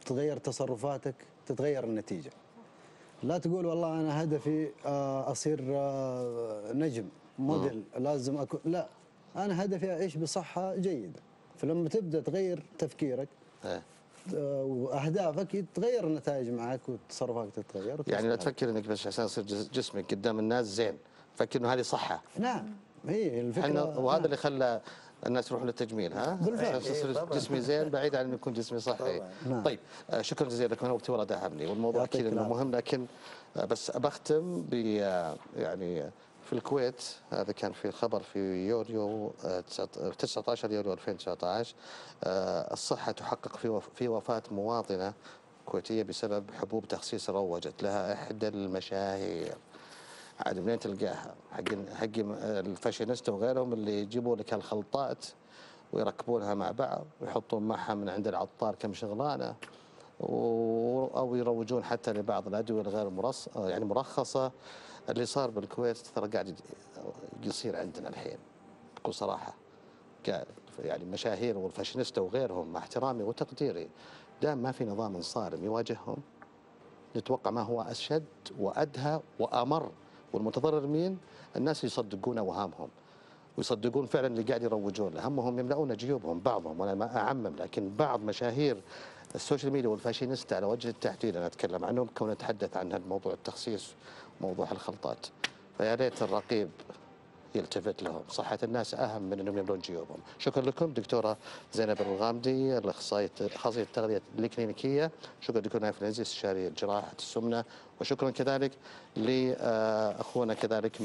تتغير تصرفاتك، تتغير النتيجة. لا تقول والله أنا هدفي أصير نجم موديل لازم أكون، لا، أنا هدفي أعيش بصحة جيدة. فلما تبدأ تغير تفكيرك واهدافك يتغير النتائج معك وتصرفاتك تتغير. يعني لا تفكر انك بس عشان يصير جسمك قدام الناس زين، فكر انه هذه صحه. نعم، هي الفكره. وهذا اللي خلى الناس يروحون للتجميل، ها؟ بالفعل. عشان يصير جسمي زين بعيد عن انه يكون جسمي صحي. نعم. طيب شكرا جزيلا لك، انا وقتي والله داهمني والموضوع اكيد انه مهم، لكن بس بختم ب يعني في الكويت، هذا كان في خبر في يوليو 19 يوليو 2019، الصحة تحقق في وفاة مواطنة كويتية بسبب حبوب تخسيس روجت لها إحدى المشاهير. عاد منين تلقاها؟ حق الفاشينيستا وغيرهم اللي يجيبوا لك هالخلطات ويركبونها مع بعض ويحطون معها من عند العطار كم شغلانة، أو يروجون حتى لبعض الأدوية الغير يعني مرخصة. اللي صار بالكويت ترى قاعد يصير عندنا الحين بكل صراحة. يعني المشاهير والفاشينيستا وغيرهم مع احترامي وتقديري، دام ما في نظام صارم يواجههم، نتوقع ما هو أشد وأدهى وأمر. والمتضرر مين؟ الناس يصدقون أوهامهم ويصدقون فعلا اللي قاعد يروجون له. همهم يملؤون جيوبهم بعضهم، وأنا ما أعمم، لكن بعض مشاهير السوشيال ميديا والفاشينيستا على وجه التحديد أنا أتكلم عنهم كون نتحدث عن الموضوع التخسيس وموضوع الخلطات. فيا ريت الرقيب يلتفت لهم، صحة الناس أهم من أنهم يملون جيوبهم. شكرا لكم دكتورة زينب الغامدي، الأخصائية التغذية الكلينيكية. شكرا دكتور نايف العزيزي استشاري جراحة السمنة. وشكرا كذلك لأخونا كذلك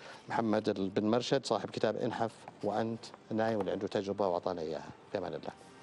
محمد بن مرشد صاحب كتاب انحف وأنت نايم، واللي عنده تجربة وأعطانا إياها. في أمان الله.